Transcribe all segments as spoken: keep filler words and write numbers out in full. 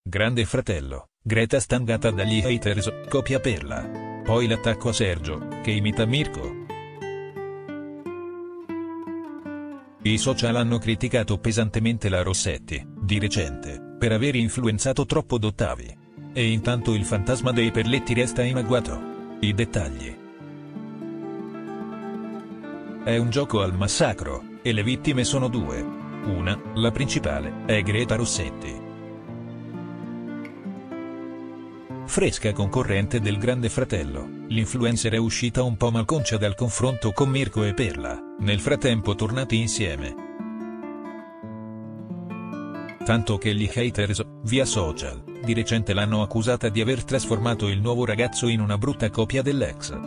Grande Fratello, Greta stangata dagli haters, copia Perla. Poi l'attacco a Sergio, che imita Mirko. I social hanno criticato pesantemente la Rossetti, di recente, per aver influenzato troppo Dottavi. E intanto il fantasma dei Perletti resta inagguato. I dettagli. È un gioco al massacro, e le vittime sono due. Una, la principale, è Greta Rossetti. Fresca concorrente del Grande Fratello, l'influencer è uscita un po' malconcia dal confronto con Mirko e Perla, nel frattempo tornati insieme. Tanto che gli haters, via social, di recente l'hanno accusata di aver trasformato il nuovo ragazzo in una brutta copia dell'ex.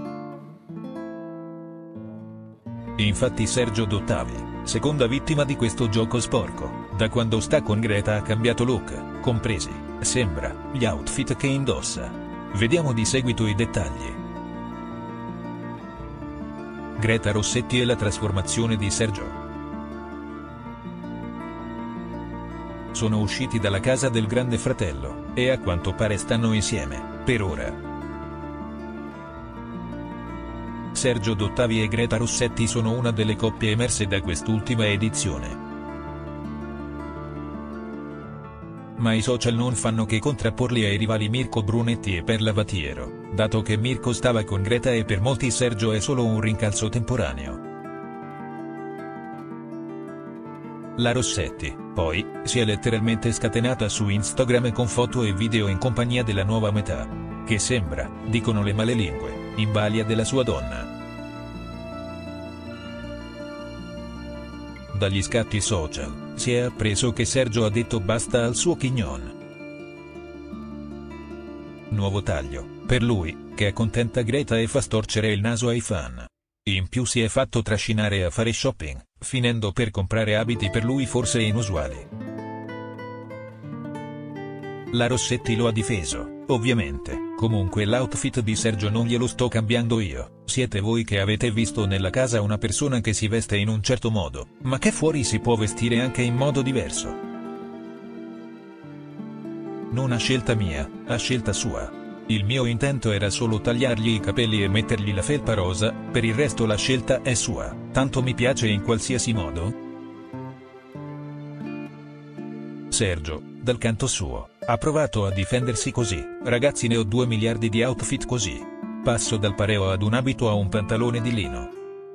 Infatti Sergio Dottavi, seconda vittima di questo gioco sporco, da quando sta con Greta ha cambiato look, compresi, sembra, gli outfit che indossa. Vediamo di seguito i dettagli. Greta Rossetti e la trasformazione di Sergio. Sono usciti dalla casa del Grande Fratello, e a quanto pare stanno insieme, per ora. Sergio Dottavi e Greta Rossetti sono una delle coppie emerse da quest'ultima edizione. Ma i social non fanno che contrapporli ai rivali Mirko Brunetti e Perla Vatiero, dato che Mirko stava con Greta e per molti Sergio è solo un rincalzo temporaneo. La Rossetti, poi, si è letteralmente scatenata su Instagram con foto e video in compagnia della nuova metà, che sembra, dicono le malelingue, in balia della sua donna. Dagli scatti social, si è appreso che Sergio ha detto basta al suo chignon. Nuovo taglio, per lui, che accontenta Greta e fa storcere il naso ai fan. In più si è fatto trascinare a fare shopping, finendo per comprare abiti per lui forse inusuali. La Rossetti lo ha difeso, ovviamente, comunque l'outfit di Sergio non glielo sto cambiando io, siete voi che avete visto nella casa una persona che si veste in un certo modo, ma che fuori si può vestire anche in modo diverso. Non ha scelta mia, ha scelta sua. Il mio intento era solo tagliargli i capelli e mettergli la felpa rosa, per il resto la scelta è sua, tanto mi piace in qualsiasi modo. Sergio, dal canto suo, ha provato a difendersi così, ragazzi ne ho due miliardi di outfit così. Passo dal pareo ad un abito a un pantalone di lino.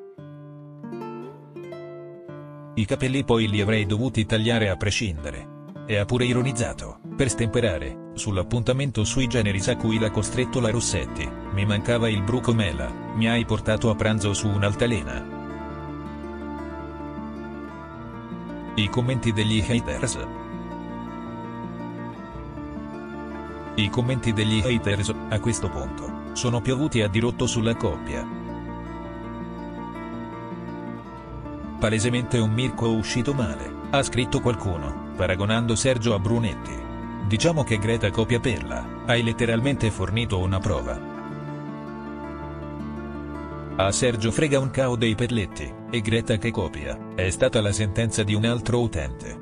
I capelli poi li avrei dovuti tagliare a prescindere. E ha pure ironizzato, per stemperare, sull'appuntamento sui generis a cui l'ha costretto la Rossetti, mi mancava il bruco mela, mi hai portato a pranzo su un'altalena. I commenti degli haters. I commenti degli haters, a questo punto, sono piovuti a dirotto sulla coppia. Palesemente un Mirko uscito male, ha scritto qualcuno, paragonando Sergio a Brunetti. Diciamo che Greta copia Perla, hai letteralmente fornito una prova. A Sergio frega un cao dei Perletti, e Greta che copia, è stata la sentenza di un altro utente.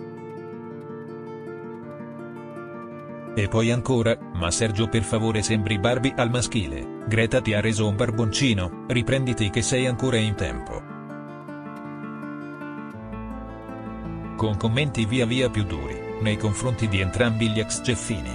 E poi ancora, ma Sergio per favore sembri Barbie al maschile, Greta ti ha reso un barboncino, riprenditi che sei ancora in tempo. Con commenti via via più duri, nei confronti di entrambi gli ex Geffini.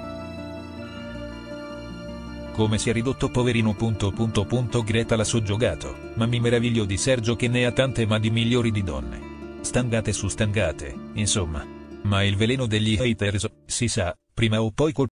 Come si è ridotto poverino punto punto punto Greta l'ha soggiogato, ma mi meraviglio di Sergio che ne ha tante ma di migliori di donne. Stangate su stangate, insomma. Ma il veleno degli haters, si sa, prima o poi colpirà.